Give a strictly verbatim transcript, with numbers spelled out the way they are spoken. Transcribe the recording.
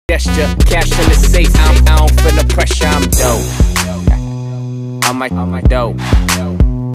gesture, cash in the safe. I don't, I don't feel the pressure, I'm dope. On my, on my dope.